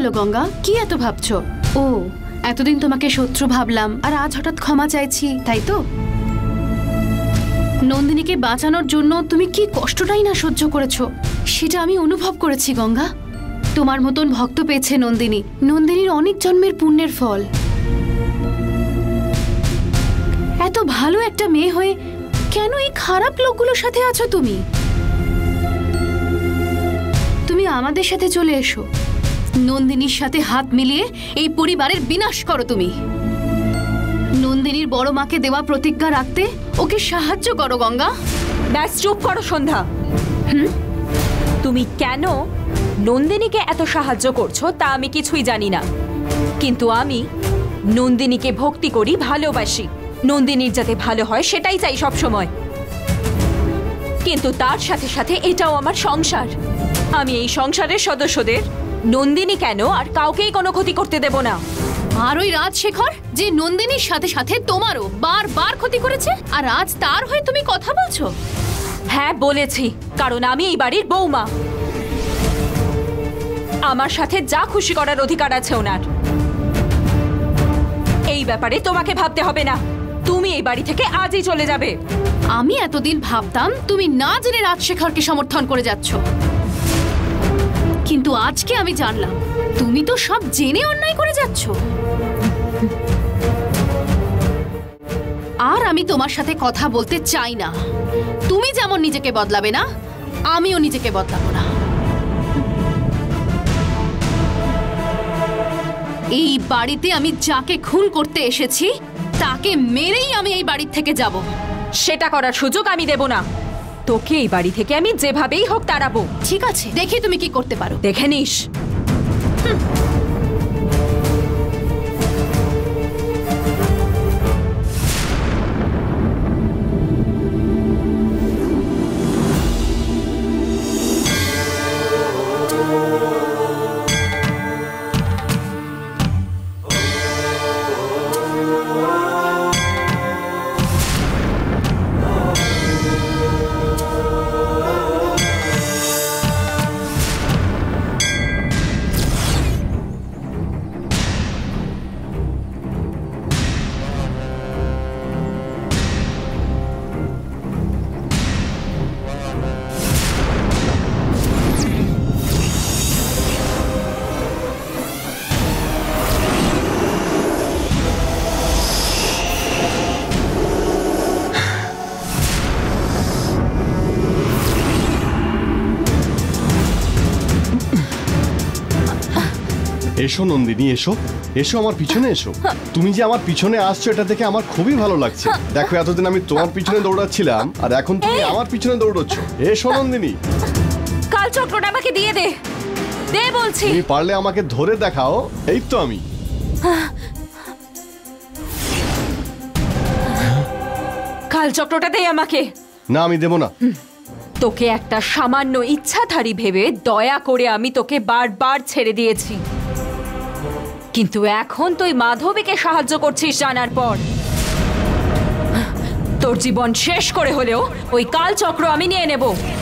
হলো গঙ্গা, কি এত ভাবছো? ও, এতদিন তোমাকে শত্রু ভাবলাম আর আজ হঠাৎ ক্ষমা চাইছি, তাই তো? নন্দিনীকে বাঁচানোর জন্য তুমি কি কষ্টটাই না সহ্য করেছো সেটা আমি অনুভব করেছি গঙ্গা। তোমার মতন ভক্ত পেয়েছে নন্দিনী, নন্দিনীর অনেক জন্মের পুণ্যের ফল। এত ভালো একটা মেয়ে হয়ে কেন এই খারাপ লোকগুলোর সাথে আছো তুমি? তুমি আমাদের সাথে চলে এসো, নন্দিনীর সাথে হাত মিলিয়ে এই পরিবারের বিনাশ করো তুমি। নন্দিনীর বড় মাকে দেওয়া প্রতিজ্ঞা রাখতে ওকে সাহায্য করো গঙ্গা। ব্যাস চুপ করো সন্ধ্যা। তুমি কেন নন্দিনীকে এত সাহায্য করছো তা আমি কিছুই জানি না, কিন্তু আমি নন্দিনীকে ভক্তি করি, ভালোবাসি। নন্দিনীর যাতে ভালো হয় সেটাই চাই সব সময়। কিন্তু তার সাথে সাথে এটাও আমার সংসার। আমি এই সংসারের সদস্যদের, নন্দিনী কেন, আর কাউকেই কোনো ক্ষতি করতে দেব না। আর ওই রাজশেখর যে নন্দিনীর সাথে সাথে তোমারও বারবার ক্ষতি করেছে, আর আজ তার হয়ে তুমি কথা বলছো? হ্যাঁ বলেছি, কারণ আমি এই বাড়ির বৌমা। আমার সাথে যা খুশি করার অধিকার আছে ওনার। এই ব্যাপারে তোমাকে ভাবতে হবে না, তুমি এই বাড়ি থেকে আজই চলে যাবে। আমি এতদিন ভাবতাম তুমি না জেনে রাজশেখরকে সমর্থন করে যাচ্ছ, কিন্তু আজকে আমি জানলাম তুমি তো সব জেনে অন্যায় করে যাচ্ছ। আর আমি তোমার সাথে কথা বলতে চাই না। তুমি যেমন নিজেকে বদলাবে না, আমিও নিজেকে বদলাবো না। এই বাড়িতে আমি যাকে খুন করতে এসেছি তাকে মেরেই আমি এই বাড়ি থেকে যাব। সেটা করার সুযোগ আমি দেব না। তোকে এই বাড়ি থেকে আমি যেভাবেই হোক তাড়াবো। ঠিক আছে, দেখি তুমি কি করতে পারো। দেখে নিস। এসো নন্দিনী, এসো এসো, আমার পিছনে এসো। তুমি যে আমার পিছনে আসছো এটা দেখে আমার খুবই ভালো লাগছে। দেখো, এতদিন আমি তোমার পিছনে দৌড়াচ্ছিলাম আর এখন তুমি আমার পিছনে দৌড়চ্ছ। এসো নন্দিনী। কাল চক্রটা আমাকে দিয়ে দে, দে বলছি। তুমি পারলে আমাকে ধরে দেখাও। এই তো আমি। কাল চক্রটা দে আমাকে। না, আমি দেব না। তোকে একটা সামান্য ইচ্ছাধারী ভেবে দয়া করে আমি তোকে বারবার ছেড়ে দিয়েছি, কিন্তু এখন তুই মাধবীকে সাহায্য করছিস জানার পর তোর জীবন শেষ করে হলেও ওই কাল চক্র আমি নিয়ে নেব।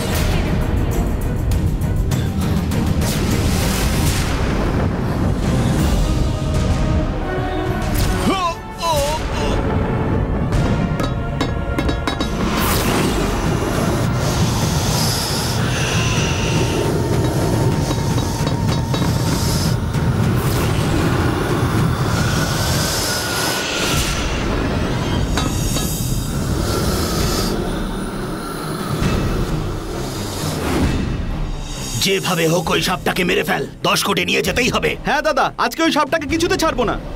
যেভাবে হোক ওই সাপটাকে মেরে ফেল, 10 কোটি নিয়ে যেতেই হবে। হ্যাঁ দাদা, আজকে ওই সাপটাকে কিছুতে ছাড়বো না।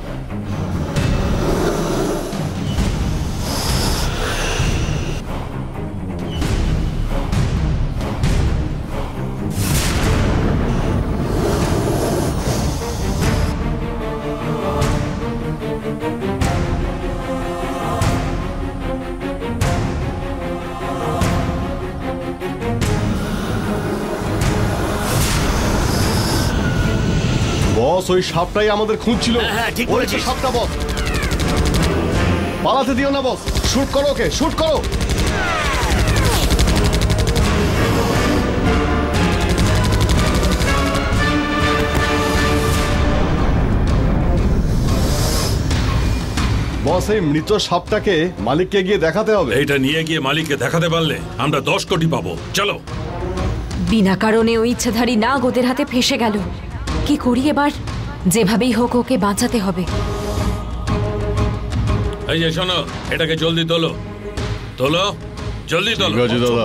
বস, ওই সাপটাই আমাদের খুঁজছিল। হ্যাঁ, ঠিক ওই তো বলেছিস। সাপটা বস। পালাতে দিও না বস, শুট করো ওকে, শুট করো। বস, এই মৃত সাপটাকে মালিককে গিয়ে দেখাতে হবে। এইটা নিয়ে গিয়ে মালিককে দেখাতে পারলে আমরা 10 কোটি পাবো। চলো। বিনা কারণে ওই ইচ্ছাধারী নাগ ওদের হাতে ফেসে গেল। কি করি এবার? যেভাবেই হোক ওকে বাঁচাতে হবে। এই যে শোনো, এটাকে জলদি তোলো, তোলো, জলদি তোলো। ঠিক আছে দাদা।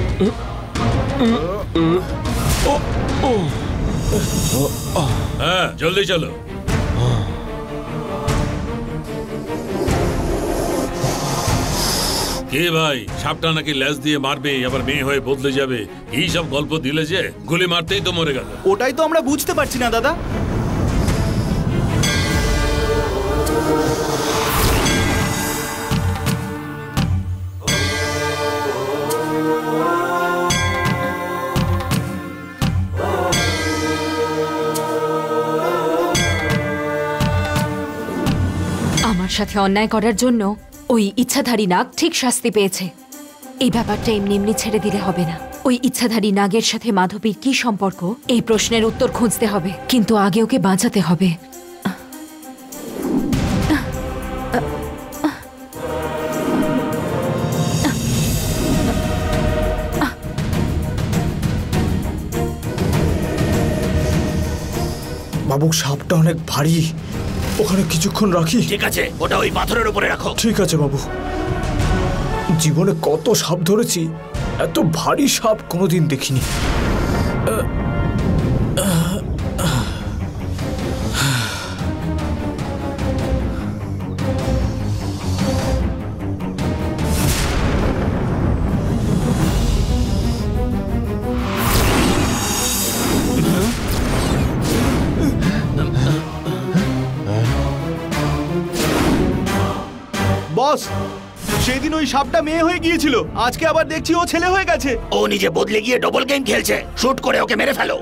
হ্যাঁ, জলদি চলো। কে ভাই, সাপটা নাকি ল্যাজ দিয়ে মারবে, আবার মেয়ে হয়ে বদলে যাবে, এই সব গল্প দিলে যে গুলি মারতেই তো মরে গেল। ওটাই তো আমরা বুঝতে পারছি না দাদা। আমার সাথে অন্যায় করার জন্য ওই ইচ্ছাধারী নাগ ঠিক শাস্তি পেয়েছে। এই ব্যাপারটা এমনি এমনি ছেড়ে দিলে হবে না। ওই ইচ্ছাধারী নাগের সাথে মাধবীর কি সম্পর্ক, এই প্রশ্নের উত্তর খুঁজতে হবে, কিন্তু আগে ওকে বাঁচাতে হবে। বাবু, সাপটা অনেক ভারী, ওখানে কিছুক্ষণ রাখি। ঠিক আছে, ওটা ওই পাথরের উপরে রাখো। ঠিক আছে বাবু। জীবনে কত সাপ ধরেছি, এত ভারী সাপ কোনোদিন দেখিনি। বস, সেই দিন ওই সাপটা মেয়ে হয়ে গিয়েছিল, আজকে আবার দেখছি ও ছেলে হয়ে গেছে। ও নিজে বদলে গিয়ে ডবল গেম খেলছে। শুট করে ওকে মেরে ফেলো।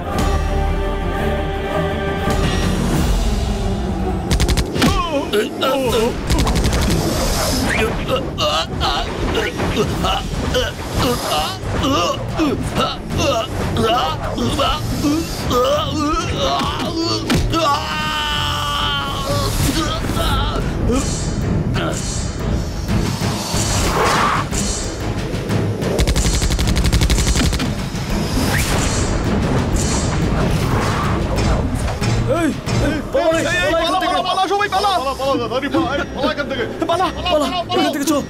সবাই পালা। পালা, এখান থেকে চল।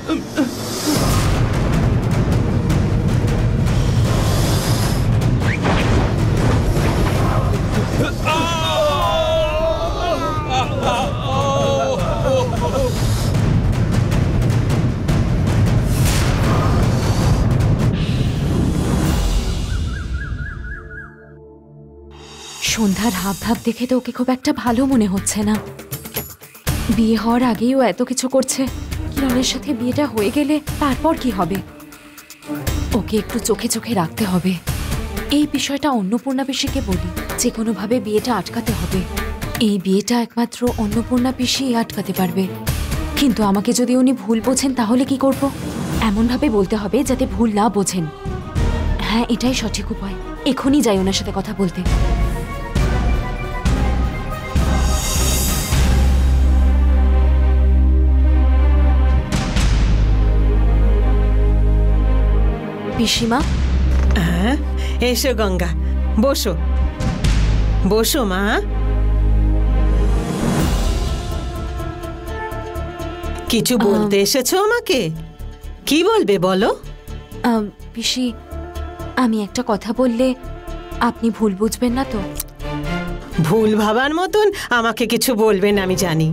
সন্ধ্যার হাবভাব দেখে তো ওকে খুব একটা ভালো মনে হচ্ছে না। বিয়ে হওয়ার আগেই ও এত কিছু করছে, কিরণের সাথে বিয়েটা হয়ে গেলে তারপর কি হবে? ওকে একটু চোখে চোখে রাখতে হবে। এই বিষয়টা অন্নপূর্ণা পিসিকে বলি, যে কোনোভাবে বিয়েটা আটকাতে হবে। এই বিয়েটা একমাত্র অন্নপূর্ণা পিসিই আটকাতে পারবে। কিন্তু আমাকে যদি উনি ভুল বোঝেন তাহলে কি করব? এমনভাবে বলতে হবে যাতে ভুল না বোঝেন। হ্যাঁ, এটাই সঠিক উপায়। এখনই যাই ওনার সাথে কথা বলতে। পিসিমা, হ্যাঁ, এসো গঙ্গা, বসো বসো মা। কিছু বলতে এসেছো আমাকে? কি বলবে বলো? পিসি, আমি একটা কথা বললে আপনি ভুল বুঝবেন না তো? ভুল ভাবার মতন আমাকে কিছু বলবেন আমি জানি।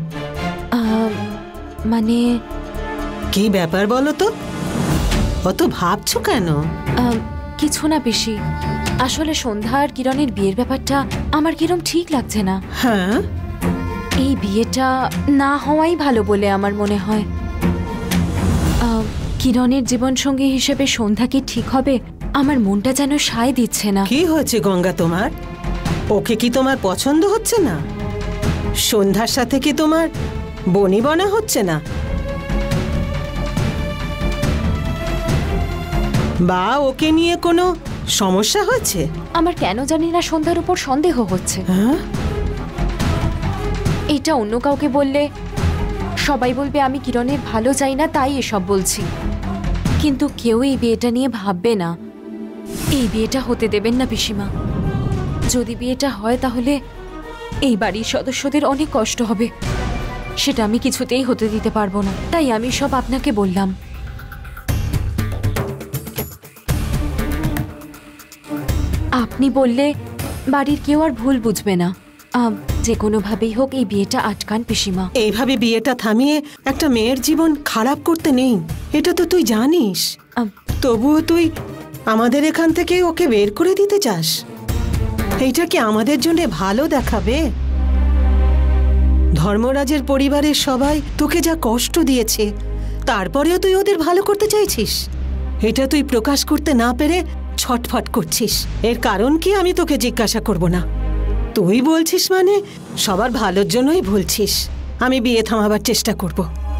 মানে কি ব্যাপার বলো তো? অত ভাবছো কেন? কিছু না পিসি, আসলে সন্ধ্যা আর কিরণের বিয়ের ব্যাপারটা আমার কিরম ঠিক লাগছে না। হ্যাঁ, এই বিয়েটা না হওয়াই ভালো বলে আমার মনে হয়। কিরণের জীবনসঙ্গী হিসেবে সন্ধ্যা কি ঠিক হবে? আমার মনটা যেন সায় দিচ্ছে না। কি হয়েছে গঙ্গা তোমার? ওকে কি তোমার পছন্দ হচ্ছে না? সন্ধ্যার সাথে কি তোমার বনিবনা হচ্ছে না? বা ওকে নিয়ে কোনো সমস্যা হচ্ছে? আমার কেন জানি না সন্ধ্যার উপর সন্দেহ হচ্ছে। হ্যাঁ, এটা অন্য কাউকে বললে সবাই বলবে আমি কিরণের ভালো চাই না, তাই এসব বলছি। কিন্তু কেউ এই বিয়েটা নিয়ে ভাববে না। এই বিয়েটা হতে দেবেন না পিসিমা। যদি বিয়েটা হয় তাহলে এই বাড়ির সদস্যদের অনেক কষ্ট হবে, সেটা আমি কিছুতেই হতে দিতে পারবো না। তাই আমি সব আপনাকে বললাম। আপনি বললে বাড়ির কেউ আর ভুল বুঝবে না। যে কোনোভাবেই হোক এই বিয়েটা আটকান পিসিমা। এইভাবে বিয়েটা থামিয়ে একটা মেয়ের জীবন খারাপ করতে নেই, এটা তো তুই জানিস। তবুও তুই আমাদের এখান থেকে ওকে বের করে দিতে চাস? এইটা কি আমাদের জন্য ভালো দেখাবে? ধর্মরাজের পরিবারের সবাই তোকে যা কষ্ট দিয়েছে, তারপরেও তুই ওদের ভালো করতে চাইছিস। এটা তুই প্রকাশ করতে না পেরে ছটফট করছিস। এর কারণ কি আমি তোকে জিজ্ঞাসা করব না। তুই বলছিস মানে সবার ভালোর জন্যই বলছিস। আমি বিয়ে থামাবার চেষ্টা করব।